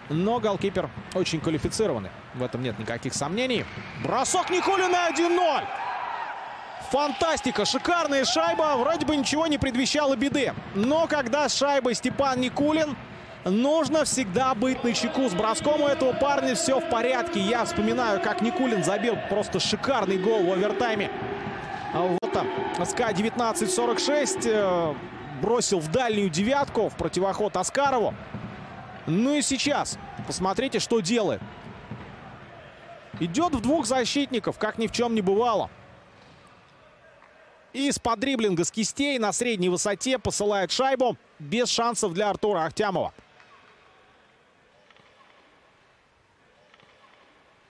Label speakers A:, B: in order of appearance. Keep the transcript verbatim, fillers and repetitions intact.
A: Но голкипер очень квалифицированный. В этом нет никаких сомнений. Бросок Никулина один ноль. Фантастика, шикарная шайба. Вроде бы ничего не предвещало беды. Но когда с шайбой Степан Никулин, нужно всегда быть начеку. С броском у этого парня все в порядке. Я вспоминаю, как Никулин забил просто шикарный гол в овертайме. Вот там, СКА девятнадцать сорок шесть бросил в дальнюю девятку в противоход Аскарову. Ну и сейчас посмотрите, что делает. Идет в двух защитников, как ни в чем не бывало. И из-под дриблинга с кистей на средней высоте посылает шайбу без шансов для Артура Ахтямова.